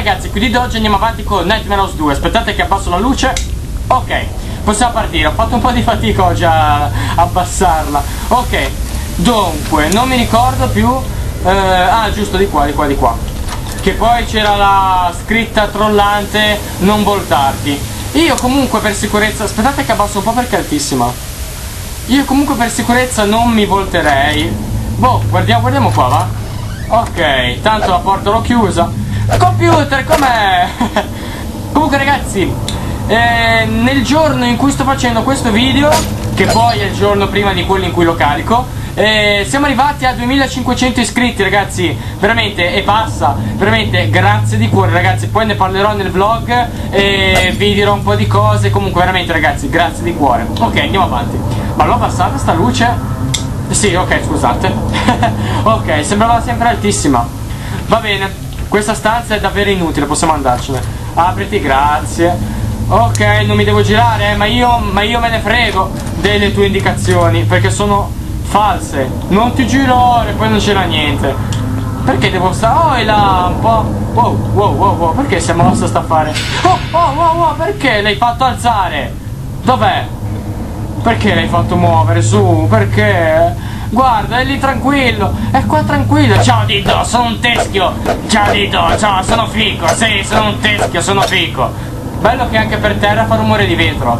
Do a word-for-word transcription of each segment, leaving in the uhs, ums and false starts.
ragazzi, quindi da oggi andiamo avanti con Nightmare House due. Aspettate che abbasso la luce. Ok, possiamo partire. Ho fatto un po' di fatica oggi a abbassarla. Ok, dunque, non mi ricordo più eh, ah, giusto, di qua, di qua, di qua. Che poi c'era la scritta trollante: non voltarti. Io comunque per sicurezza, aspettate che abbasso un po' perché è altissima. Io comunque per sicurezza non mi volterei. Boh, guardiamo, guardiamo qua, va. Ok, tanto la porta l'ho chiusa. Computer, com'è? Comunque ragazzi, eh, nel giorno in cui sto facendo questo video, che poi è il giorno prima di quello in cui lo carico, eh, siamo arrivati a duemilacinquecento iscritti, ragazzi. Veramente, e passa. Veramente, grazie di cuore, ragazzi. Poi ne parlerò nel vlog e vi dirò un po' di cose. Comunque, veramente, ragazzi, grazie di cuore. Ok, andiamo avanti. Ma l'ho abbassata sta luce? Sì, ok, scusate. Ok, sembrava sempre altissima. Va bene, questa stanza è davvero inutile, possiamo andarcene. Apriti, grazie. Ok, non mi devo girare, ma io, ma io me ne frego delle tue indicazioni, perché sono false. Non ti girare, poi non c'era niente. Perché devo stare? Oh, è là, un po'. Wow, wow, wow, wow, perché si è mossa sta affare? Oh, oh, wow, wow, perché l'hai fatto alzare? Dov'è? Perché l'hai fatto muovere? Su, perché? Guarda, è lì tranquillo, è qua tranquillo. Ciao Dito, sono un teschio. Ciao Dito, ciao, sono fico. Sì, sono un teschio, sono fico. Bello che anche per terra fa rumore di vetro.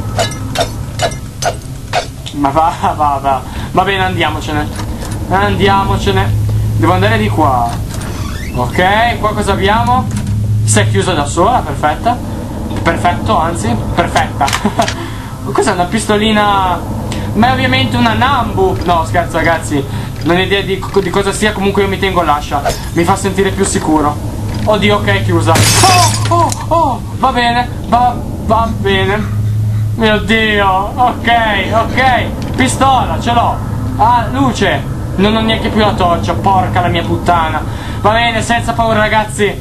Ma va, va, va. Va bene, andiamocene. Andiamocene. Devo andare di qua. Ok, qua cosa abbiamo? Si è chiusa da sola, perfetta. Perfetto, anzi, perfetta. Cos'è, una pistolina? Ma è ovviamente una Nambu. No, scherzo ragazzi, non ho idea di, di cosa sia. Comunque io mi tengo l'ascia, mi fa sentire più sicuro. Oddio, ok, è chiusa. Oh, oh, oh, va bene, va, va bene. Mio Dio, ok, ok. Pistola, ce l'ho. Ah, luce. Non ho neanche più la torcia, porca la mia puttana. Va bene, senza paura ragazzi.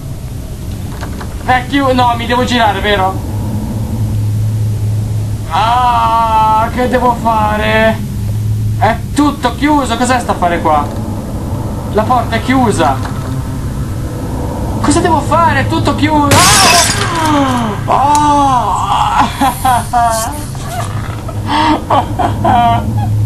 È chiuso, no, mi devo girare, vero? Ah, che devo fare? È tutto chiuso, cos'è sta affare qua? La porta è chiusa. Cosa devo fare? È tutto chiuso. Ah! Oh!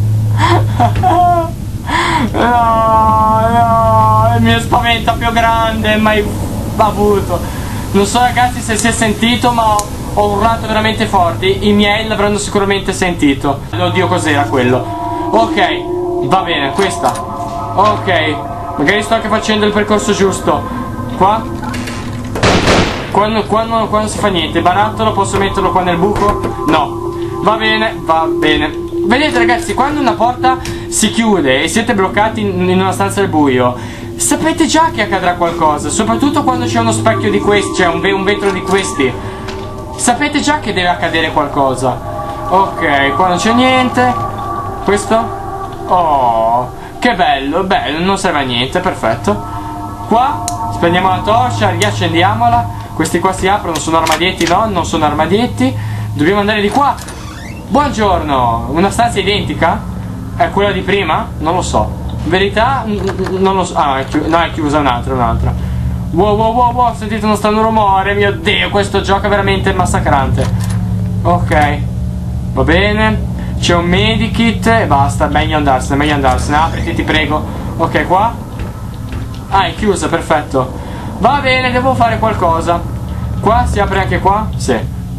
No, no, il mio spavento più grande mai avuto. Non so ragazzi se si è sentito, ma ho Ho urlato veramente forti, i miei l'avranno sicuramente sentito. Oddio, cos'era quello? Ok, va bene, questa. Ok, magari sto anche facendo il percorso giusto. Qua? Quando, quando, quando si fa niente, il barattolo posso metterlo qua nel buco? No. Va bene, va bene. Vedete ragazzi, quando una porta si chiude e siete bloccati in una stanza al buio, sapete già che accadrà qualcosa. Soprattutto quando c'è uno specchio di questi, cioè un, un vetro di questi. Sapete già che deve accadere qualcosa. Ok, qua non c'è niente. Questo? Oh, che bello, bello, non serve a niente, perfetto. Qua, spegniamo la torcia, riaccendiamola. Questi qua si aprono, sono armadietti, no? Non sono armadietti. Dobbiamo andare di qua. Buongiorno, una stanza identica? È quella di prima? Non lo so. In verità, non lo so. Ah, è chiusa, no, è chiusa un'altra, un'altra. Wow, wow, wow, wow, ho sentito uno strano rumore, mio Dio, questo gioco è veramente massacrante. Ok, va bene, c'è un medikit e basta, meglio andarsene, meglio andarsene, apriti ti prego. Ok, qua? Ah, è chiusa, perfetto. Va bene, devo fare qualcosa. Qua, si apre anche qua? Sì.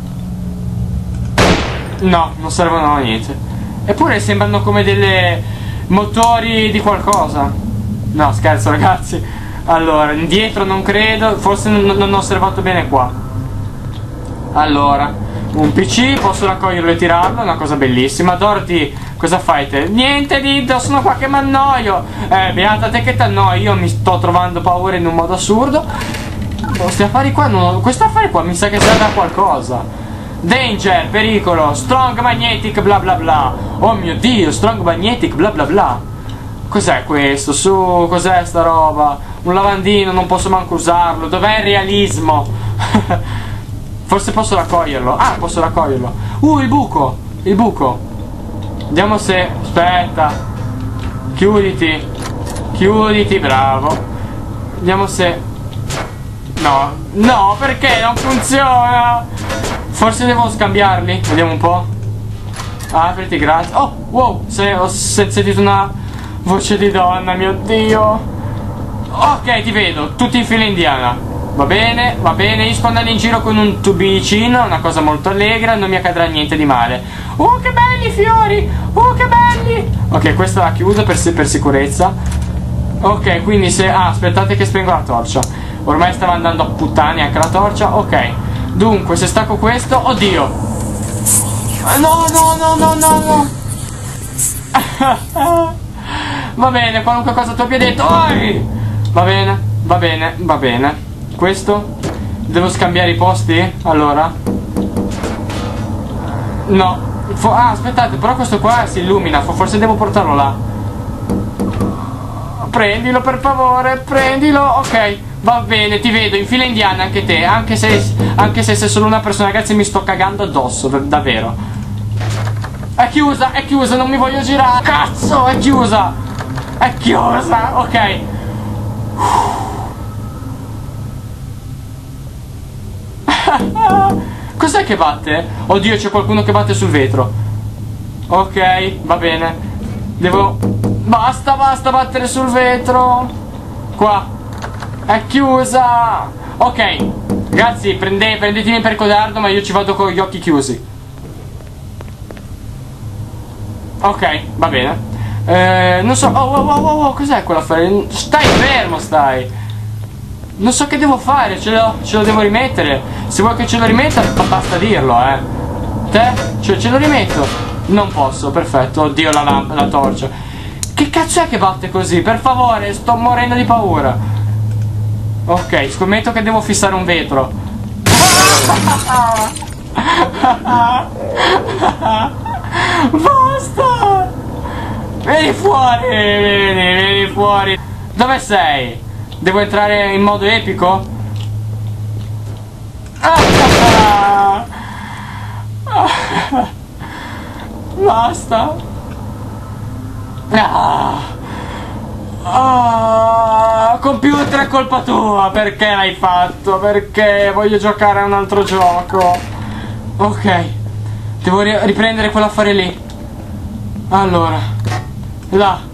No, non servono a niente. Eppure sembrano come delle motori di qualcosa. No, scherzo ragazzi. Allora, indietro non credo, forse non, non ho osservato bene qua. Allora, un P C, posso raccoglierlo e tirarlo, è una cosa bellissima. Dorothy, cosa fai te? Niente Dito, sono qua che mi annoio. Eh, beata te che ti annoi, io mi sto trovando paura in un modo assurdo. Questi affari qua, non, questo affare qua mi sa che serve a qualcosa. Danger, pericolo, strong magnetic bla bla bla. Oh mio Dio, strong magnetic bla bla bla. Cos'è questo? Su, cos'è sta roba? Un lavandino, non posso manco usarlo. Dov'è il realismo? Forse posso raccoglierlo. Ah, posso raccoglierlo. Uh, il buco. Il buco. Vediamo se... Aspetta. Chiuditi. Chiuditi, bravo. Vediamo se... No, no, perché non funziona? Forse devo scambiarli, vediamo un po'. Apriti, grazie. Oh, wow, se, ho sentito una voce di donna, mio Dio. Ok, ti vedo, tutti in fila indiana. Va bene, va bene, io sto andando in giro con un tubicino, una cosa molto allegra, non mi accadrà niente di male. Oh, che belli fiori! Oh, che belli! Ok, questa la chiudo per, per sicurezza. Ok, quindi se... Ah, aspettate che spengo la torcia. Ormai stava andando a puttane anche la torcia. Ok, dunque, se stacco questo... Oddio! No, no, no, no, no, no. Va bene, qualunque cosa tu abbia detto. Oi! Va bene, va bene, va bene. Questo? Devo scambiare i posti? Allora? No. Fo ah, aspettate, però questo qua si illumina. Forse devo portarlo là. Prendilo per favore, prendilo. Ok, va bene, ti vedo in fila indiana anche te. Anche se, anche se sei solo una persona, ragazzi, mi sto cagando addosso, davvero. È chiusa, è chiusa, non mi voglio girare. Cazzo, è chiusa. È chiusa, ok. Cos'è che batte? Oddio, c'è qualcuno che batte sul vetro. Ok, va bene. Devo... Basta, basta battere sul vetro. Qua. È chiusa. Ok, ragazzi, prende, prendetemi per codardo, ma io ci vado con gli occhi chiusi. Ok, va bene. Eh, non so... Oh, wow, wow, wow, wow, cos'è quell'affare? Stai fermo, stai. Non so che devo fare, ce lo, ce lo devo rimettere. Se vuoi che ce lo rimetta, basta dirlo, eh. Te? Cioè, ce lo rimetto? Non posso, perfetto. Oddio, la lampada, la torcia. Che cazzo è che batte così? Per favore, sto morendo di paura. Ok, scommetto che devo fissare un vetro. Basta! Vieni fuori, vieni, vieni fuori. Dove sei? Devo entrare in modo epico? Ah! Basta. Ah! Ah! Computer, è colpa tua. Perché l'hai fatto? Perché voglio giocare a un altro gioco. Ok, devo ri riprendere quell'affare lì. Allora, là.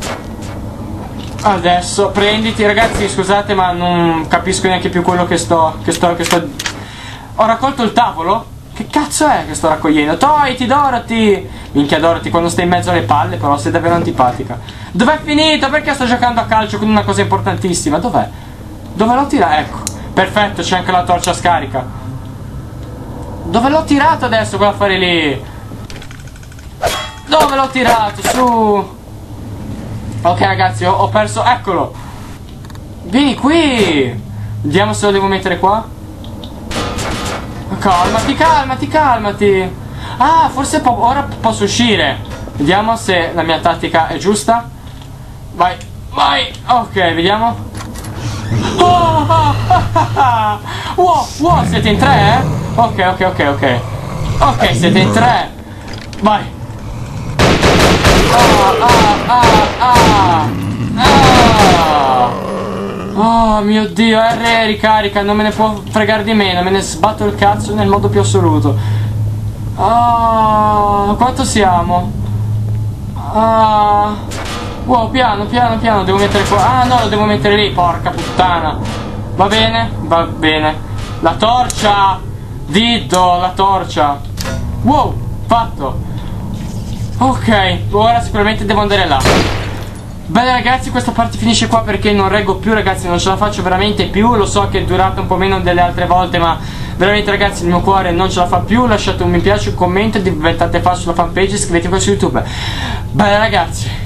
Adesso prenditi, ragazzi, scusate, ma non capisco neanche più quello che sto che sto che sto Ho raccolto il tavolo? Che cazzo è che sto raccogliendo? Togliti, Dorothy! Minchia, Dorothy, quando stai in mezzo alle palle, però sei davvero antipatica. Dov'è finito? Perché sto giocando a calcio con una cosa importantissima? Dov'è? Dove l'ho tirato? Ecco, perfetto, c'è anche la torcia scarica. Dove l'ho tirato adesso quell'affare lì? Dove l'ho tirato? Su! Ok, ragazzi, ho, ho perso... Eccolo! Vieni qui! Vediamo se lo devo mettere qua. Calmati, calmati, calmati! Ah, forse po ora posso uscire. Vediamo se la mia tattica è giusta. Vai, vai! Ok, vediamo. Oh, oh, oh, oh, oh. Wow, wow, siete in tre, eh? Ok, ok, ok, ok. Ok, siete in tre. Vai! Ah, ah, ah, ah, ah. Oh mio Dio, R ricarica, non me ne può fregare di meno, me ne sbatto il cazzo nel modo più assoluto. Ah, quanto siamo? Ah, wow, piano, piano, piano, devo mettere qua. Ah no, lo devo mettere lì, porca puttana. Va bene, va bene. La torcia, Diddo, la torcia. Wow, fatto. Ok, ora sicuramente devo andare là. Bene ragazzi, questa parte finisce qua perché non reggo più, ragazzi, non ce la faccio veramente più. Lo so che è durata un po' meno delle altre volte, ma veramente ragazzi il mio cuore non ce la fa più. Lasciate un mi piace, un commento, diventate fan sulla fanpage, iscrivetevi qua su YouTube. Bene ragazzi,